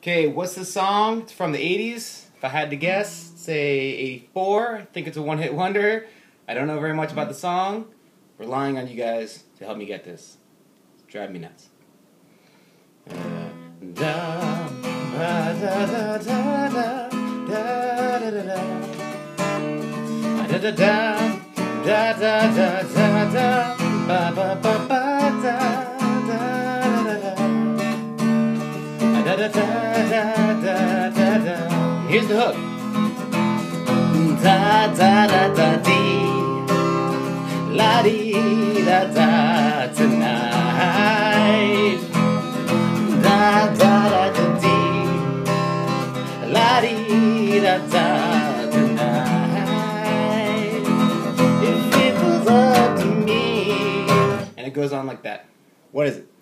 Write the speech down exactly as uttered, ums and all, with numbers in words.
Okay, what's the song? It's from the eighties. If I had to guess, say eighty-four. I think it's a one-hit wonder. I don't know very much about the song. Relying on you guys to help me get this. It's driving me nuts. Da da da da da da da da da da da da da da da ba ba ba ba da da da da da da da da da. Here's the hook. Da da da da dee, la dee da da tonight. Da da da da dee, la dee da da tonight. If it was up to me, and it goes on like that. What is it?